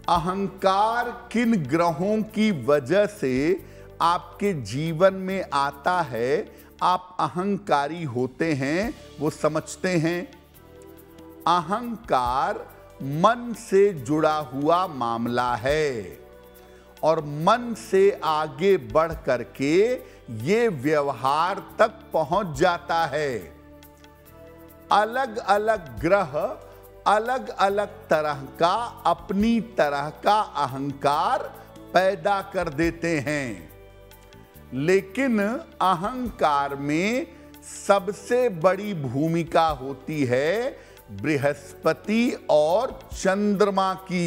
अहंकार किन ग्रहों की वजह से आपके जीवन में आता है, आप अहंकारी होते हैं, वो समझते हैं। अहंकार मन से जुड़ा हुआ मामला है और मन से आगे बढ़ करके ये व्यवहार तक पहुंच जाता है। अलग अलग ग्रह अलग अलग तरह का अपनी तरह का अहंकार पैदा कर देते हैं, लेकिन अहंकार में सबसे बड़ी भूमिका होती है बृहस्पति और चंद्रमा की।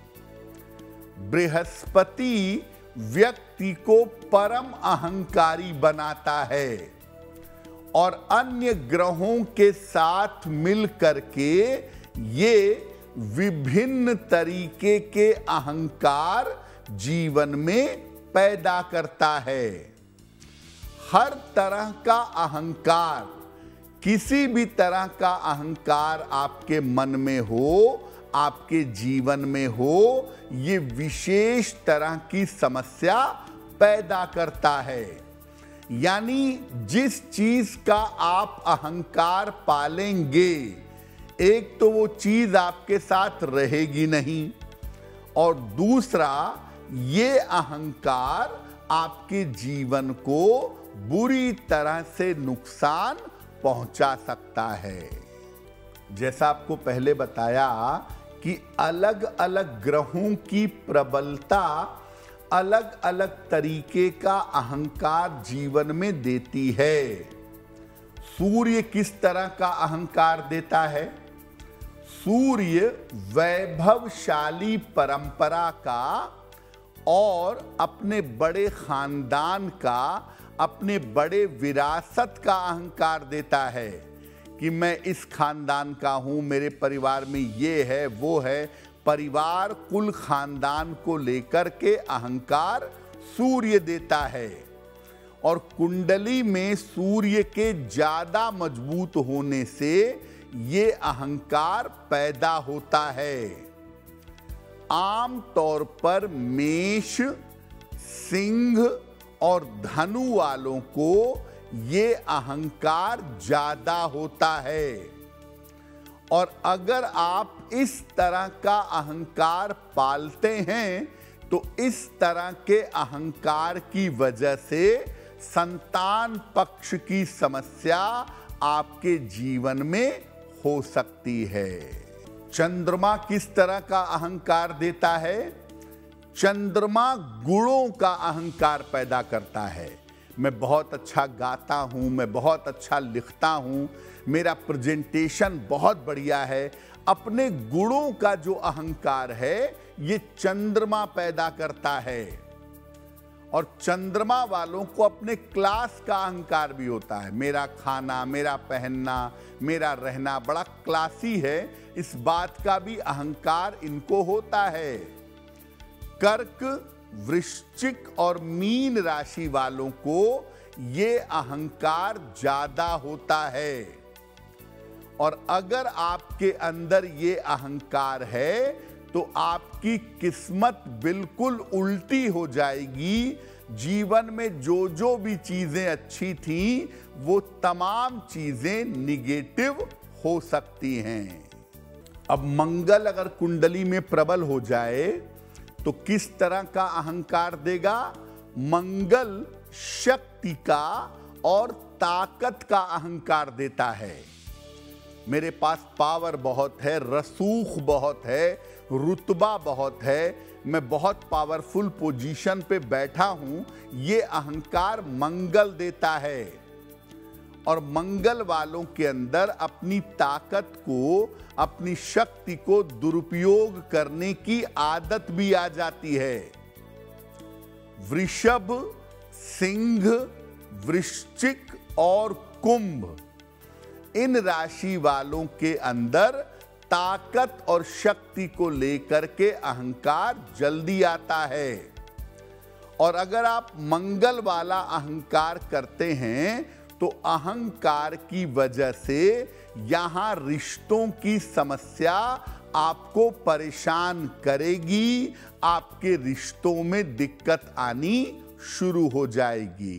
बृहस्पति व्यक्ति को परम अहंकारी बनाता है और अन्य ग्रहों के साथ मिल करके ये विभिन्न तरीके के अहंकार जीवन में पैदा करता है। हर तरह का अहंकार, किसी भी तरह का अहंकार आपके मन में हो, आपके जीवन में हो, ये विशेष तरह की समस्या पैदा करता है। यानी जिस चीज का आप अहंकार पालेंगे, एक तो वो चीज आपके साथ रहेगी नहीं, और दूसरा ये अहंकार आपके जीवन को बुरी तरह से नुकसान पहुंचा सकता है। जैसा आपको पहले बताया कि अलग अलग ग्रहों की प्रबलता अलग अलग तरीके का अहंकार जीवन में देती है। सूर्य किस तरह का अहंकार देता है? सूर्य वैभवशाली परंपरा का और अपने बड़े खानदान का, अपने बड़े विरासत का अहंकार देता है कि मैं इस खानदान का हूं, मेरे परिवार में ये है वो है। परिवार कुल खानदान को लेकर के अहंकार सूर्य देता है, और कुंडली में सूर्य के ज्यादा मजबूत होने से ये अहंकार पैदा होता है। आम तौर पर मेष, सिंह और धनु वालों को ये अहंकार ज्यादा होता है, और अगर आप इस तरह का अहंकार पालते हैं तो इस तरह के अहंकार की वजह से संतान पक्ष की समस्या आपके जीवन में हो सकती है। चंद्रमा किस तरह का अहंकार देता है? चंद्रमा गुणों का अहंकार पैदा करता है। मैं बहुत अच्छा गाता हूं, मैं बहुत अच्छा लिखता हूं, मेरा प्रेजेंटेशन बहुत बढ़िया है। अपने गुणों का जो अहंकार है ये चंद्रमा पैदा करता है। और चंद्रमा वालों को अपने क्लास का अहंकार भी होता है। मेरा खाना, मेरा पहनना, मेरा रहना बड़ा क्लासी है, इस बात का भी अहंकार इनको होता है। कर्क, वृश्चिक और मीन राशि वालों को ये अहंकार ज्यादा होता है, और अगर आपके अंदर ये अहंकार है तो आपकी किस्मत बिल्कुल उल्टी हो जाएगी। जीवन में जो जो भी चीजें अच्छी थीं वो तमाम चीजें निगेटिव हो सकती हैं। अब मंगल अगर कुंडली में प्रबल हो जाए तो किस तरह का अहंकार देगा? मंगल शक्ति का और ताकत का अहंकार देता है। मेरे पास पावर बहुत है, रसूख बहुत है, रुतबा बहुत है, मैं बहुत पावरफुल पोजीशन पे बैठा हूं, ये अहंकार मंगल देता है। और मंगल वालों के अंदर अपनी ताकत को, अपनी शक्ति को दुरुपयोग करने की आदत भी आ जाती है। वृषभ, सिंह, वृश्चिक और कुंभ, इन राशि वालों के अंदर ताकत और शक्ति को लेकर के अहंकार जल्दी आता है। और अगर आप मंगल वाला अहंकार करते हैं तो अहंकार की वजह से यहां रिश्तों की समस्या आपको परेशान करेगी, आपके रिश्तों में दिक्कत आनी शुरू हो जाएगी।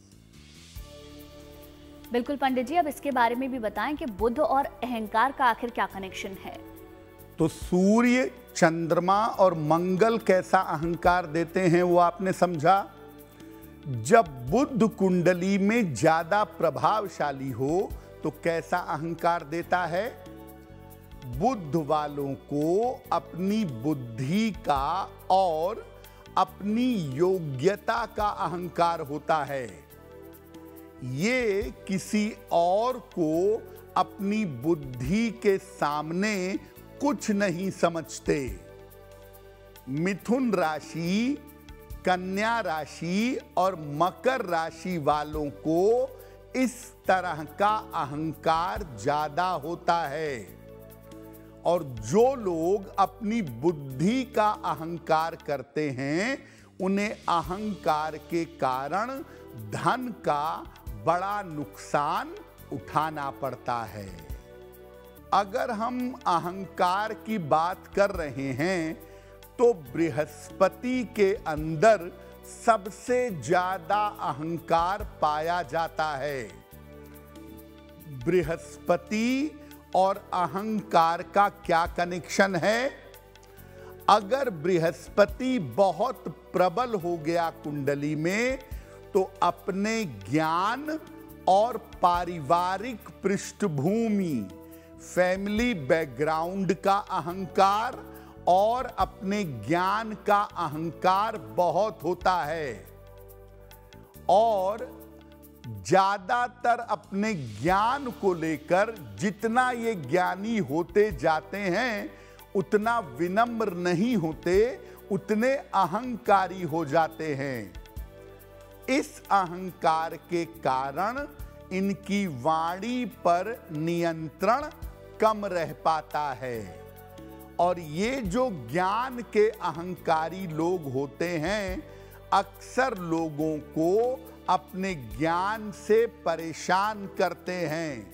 बिल्कुल पंडित जी, अब इसके बारे में भी बताएं कि बुध और अहंकार का आखिर क्या कनेक्शन है। तो सूर्य, चंद्रमा और मंगल कैसा अहंकार देते हैं वो आपने समझा। जब बुध कुंडली में ज्यादा प्रभावशाली हो तो कैसा अहंकार देता है। बुध वालों को अपनी बुद्धि का और अपनी योग्यता का अहंकार होता है। ये किसी और को अपनी बुद्धि के सामने कुछ नहीं समझते। मिथुन राशि, कन्या राशि और मकर राशि वालों को इस तरह का अहंकार ज्यादा होता है। और जो लोग अपनी बुद्धि का अहंकार करते हैं, उन्हें अहंकार के कारण धन का बड़ा नुकसान उठाना पड़ता है। अगर हम अहंकार की बात कर रहे हैं तो बृहस्पति के अंदर सबसे ज्यादा अहंकार पाया जाता है। बृहस्पति और अहंकार का क्या कनेक्शन है। अगर बृहस्पति बहुत प्रबल हो गया कुंडली में तो अपने ज्ञान और पारिवारिक पृष्ठभूमि, फैमिली बैकग्राउंड का अहंकार और अपने ज्ञान का अहंकार बहुत होता है। और ज्यादातर अपने ज्ञान को लेकर जितना ये ज्ञानी होते जाते हैं उतना विनम्र नहीं होते, उतने अहंकारी हो जाते हैं। इस अहंकार के कारण इनकी वाणी पर नियंत्रण कम रह पाता है। और ये जो ज्ञान के अहंकारी लोग होते हैं, अक्सर लोगों को अपने ज्ञान से परेशान करते हैं।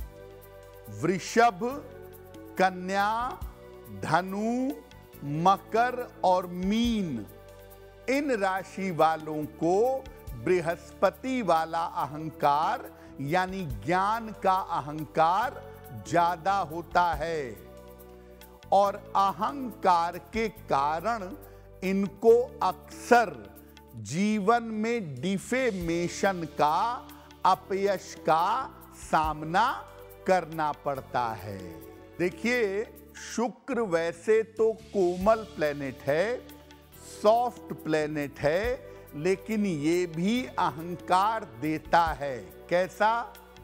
वृषभ, कन्या, धनु, मकर और मीन, इन राशि वालों को बृहस्पति वाला अहंकार यानी ज्ञान का अहंकार ज्यादा होता है। और अहंकार के कारण इनको अक्सर जीवन में डिफेमेशन का, अपयश का सामना करना पड़ता है। देखिए, शुक्र वैसे तो कोमल प्लेनेट है, सॉफ्ट प्लेनेट है, लेकिन ये भी अहंकार देता है। कैसा?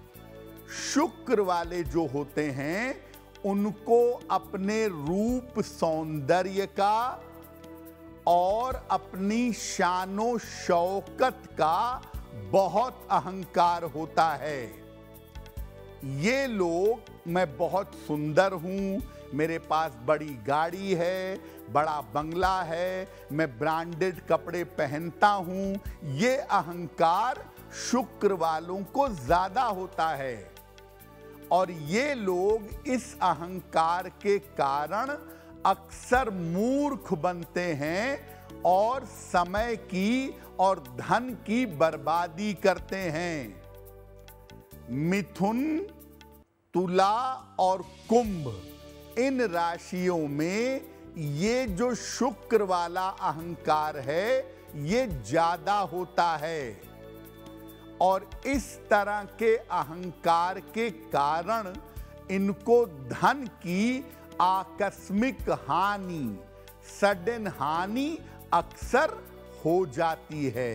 शुक्र वाले जो होते हैं उनको अपने रूप सौंदर्य का और अपनी शानो शौकत का बहुत अहंकार होता है। ये लोग, मैं बहुत सुंदर हूं, मेरे पास बड़ी गाड़ी है, बड़ा बंगला है, मैं ब्रांडेड कपड़े पहनता हूं, ये अहंकार शुक्र वालों को ज्यादा होता है। और ये लोग इस अहंकार के कारण अक्सर मूर्ख बनते हैं और समय की और धन की बर्बादी करते हैं। मिथुन, तुला और कुंभ, इन राशियों में ये जो शुक्र वाला अहंकार है ये ज्यादा होता है। और इस तरह के अहंकार के कारण इनको धन की आकस्मिक हानि, सडन हानि अक्सर हो जाती है।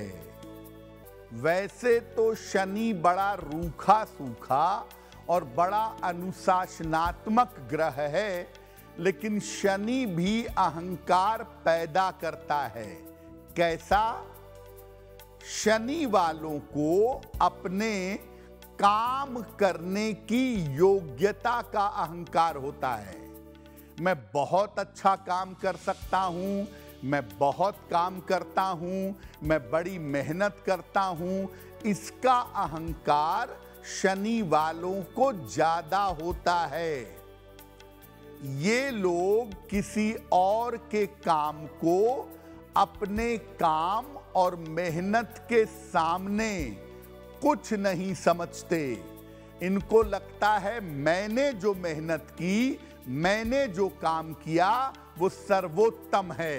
वैसे तो शनि बड़ा रूखा सूखा और बड़ा अनुशासनात्मक ग्रह है, लेकिन शनि भी अहंकार पैदा करता है। कैसा? शनि वालों को अपने काम करने की योग्यता का अहंकार होता है। मैं बहुत अच्छा काम कर सकता हूं, मैं बहुत काम करता हूं, मैं बड़ी मेहनत करता हूं, इसका अहंकार शनि वालों को ज्यादा होता है। ये लोग किसी और के काम को अपने काम और मेहनत के सामने कुछ नहीं समझते। इनको लगता है मैंने जो मेहनत की, मैंने जो काम किया वो सर्वोत्तम है।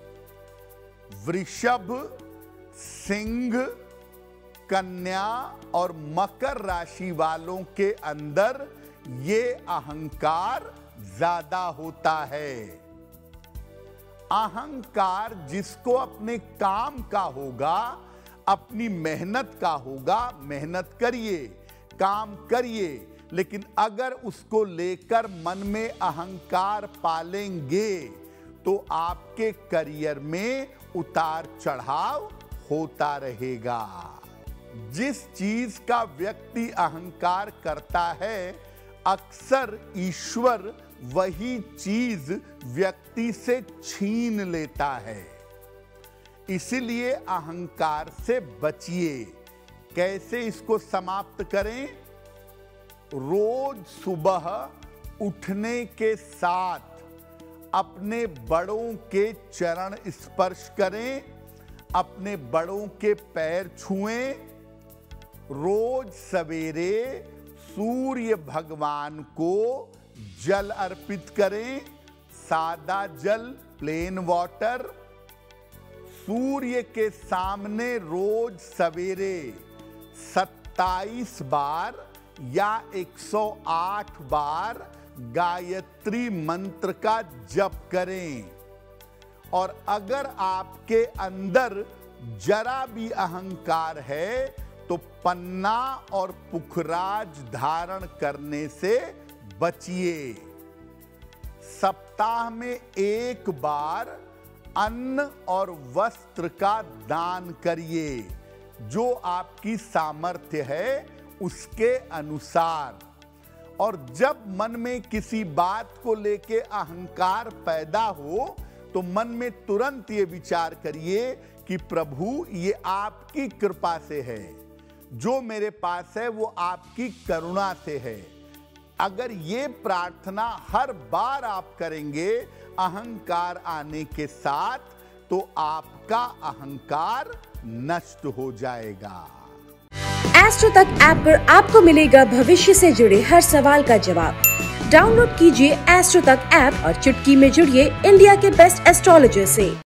वृषभ, सिंह, कन्या और मकर राशि वालों के अंदर ये अहंकार ज्यादा होता है। अहंकार जिसको अपने काम का होगा, अपनी मेहनत का होगा, मेहनत करिए, काम करिए, लेकिन अगर उसको लेकर मन में अहंकार पालेंगे तो आपके करियर में उतार चढ़ाव होता रहेगा। जिस चीज का व्यक्ति अहंकार करता है, अक्सर ईश्वर वही चीज व्यक्ति से छीन लेता है। इसलिए अहंकार से बचिए। कैसे इसको समाप्त करें? रोज सुबह उठने के साथ अपने बड़ों के चरण स्पर्श करें, अपने बड़ों के पैर छुएं। रोज सवेरे सूर्य भगवान को जल अर्पित करें, सादा जल, प्लेन वाटर। सूर्य के सामने रोज सवेरे 27 बार या 108 बार गायत्री मंत्र का जप करें। और अगर आपके अंदर जरा भी अहंकार है तो पन्ना और पुखराज धारण करने से बचिए। सप्ताह में एक बार अन्न और वस्त्र का दान करिए, जो आपकी सामर्थ्य है उसके अनुसार। और जब मन में किसी बात को लेके अहंकार पैदा हो तो मन में तुरंत ये विचार करिए कि प्रभु ये आपकी कृपा से है, जो मेरे पास है वो आपकी करुणा से है। अगर ये प्रार्थना हर बार आप करेंगे अहंकार आने के साथ, तो आपका अहंकार नष्ट हो जाएगा। एस्ट्रो तक ऐप पर आपको मिलेगा भविष्य से जुड़े हर सवाल का जवाब। डाउनलोड कीजिए एस्ट्रो तक ऐप और चुटकी में जुड़िए इंडिया के बेस्ट एस्ट्रोलॉजर से।